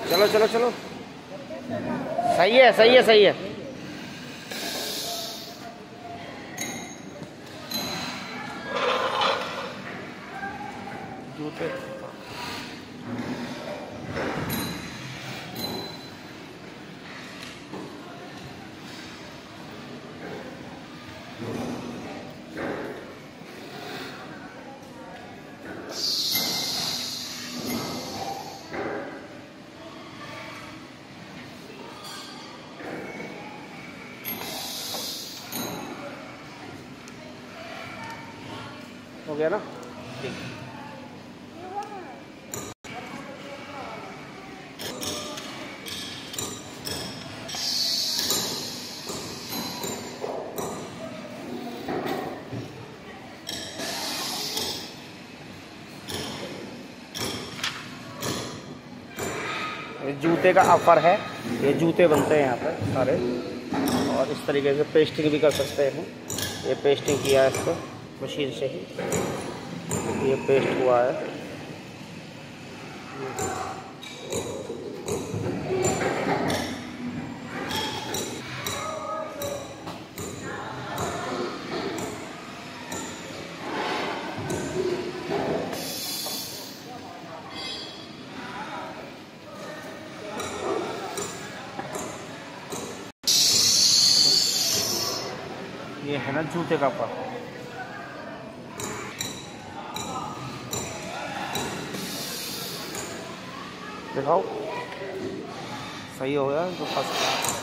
चलो चलो चलो, सही है सही है सही है। जूते हो गया ना, ठीक। ये जूते का ऑफर है, ये जूते बनते हैं यहाँ पर सारे, और इस तरीके से पेस्टिंग भी कर सकते हैं। ये पेस्टिंग किया है इसको मशीन से ही, ये पेस्ट हुआ है। ये है ना जूते का पर, दिखाओ सही हो गया तो फर्स्ट।